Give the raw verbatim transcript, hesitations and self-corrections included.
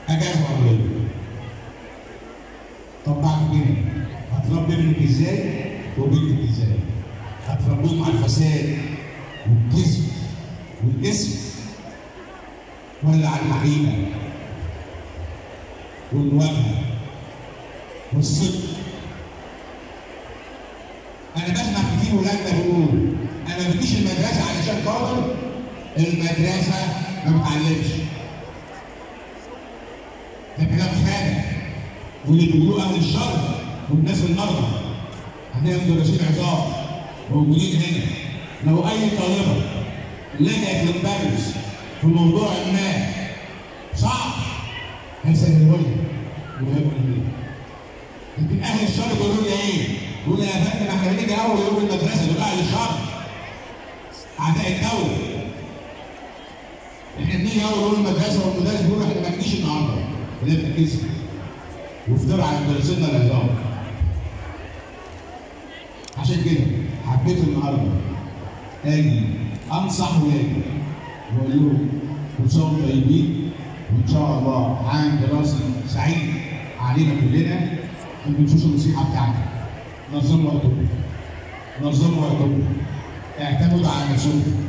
اجازه مرضيه. طب بعد كده هتربي ابنك ازاي وبنتك ازاي؟ هتربيهم على الفساد والكذب والاسم ولا على الحقيقه والمواجهه والصدق؟ انا بسمع كتير ولادنا بيقولوا انا ما بجيش المدرسه علشان خاطر المدرسه ما بتعلمش. ده كلام خانق، واللي بيقولوه اهل الشر والناس المرضى. عندنا مدرسين عظام موجودين هنا، لو اي طالبه لجأت للمدرس في موضوع ما صعب هيسهله لها وهيبقى ليه. لكن اهل الشر بيقولوا لي ايه؟ يقول يا فندم احنا بنيجي اول يوم المدرسه دول اهل الشر اعداء الدوله. احنا بنيجي اول يوم المدرسه والمدرس بيقول احنا ما بنجيش النهارده، بنبقى كذب وافترى على مدرسينا العظام. عشان كده حبيت النهارده اجي انصح ولادي واقول لهم كل سنه وانتم طيبين، وان شاء الله عام دراسي سعيد علينا كلنا. ما تنسوش النصيحه بتاعتي، نظموا وقتكم، نظموا وقتكم، اعتمدوا على نفسكم.